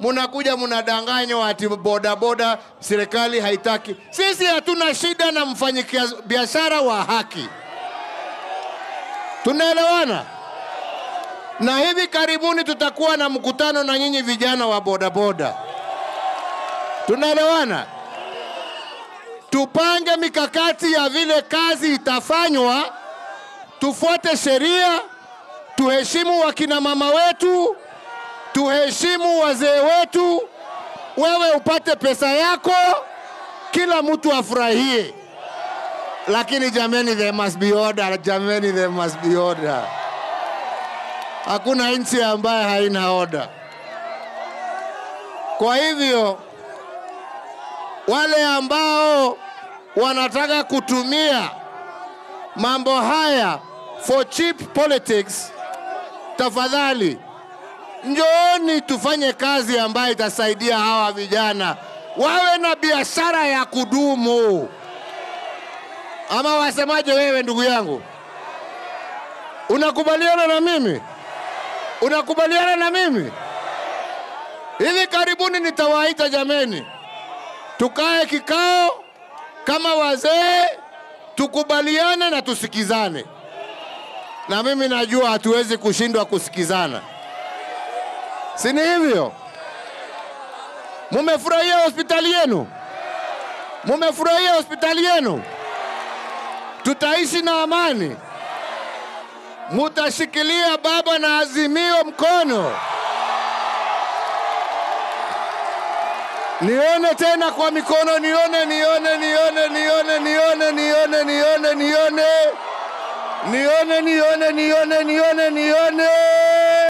Munakuja munadanganywa ati boda boda serikali haitaki. Sisi hatuna shida na mfanyabiashara wa haki. Tunaelewana? Na hivi karibuni tutakuwa na mkutano na nyinyi vijana wa boda boda. Tunaelewana? Tupange mikakati ya vile kazi itafanywa, tufuate sheria, tuheshimu wakina mama wetu, tuheshimu wazee wetu, wewe upate pesa yako, kila mtu afurahie. Lakini jameni, there must be order, jameni, there must be order. Hakuna nchi ambaye haina order. Kwa hivyo, wale ambao wanataka kutumia mambo haya for cheap politics, tafadhali njooni tufanye kazi ambayo itasaidia hawa vijana wawe na biashara ya kudumu. Ama wasemaje wewe ndugu yangu? Unakubaliana na mimi? Unakubaliana na mimi? Hivi karibuni nitawaita jameni, tukae kikao kama wazee, tukubaliane na tusikizane. Na mimi najua hatuwezi kushindwa kusikizana. Si ni hivyo? Mumefurahia hospitali yenu? Mumefurahia hospitali yenu? Tutaishi na amani. Mutashikilia baba na Azimio mkono. Nione tena kwa mikono, nione. Nione.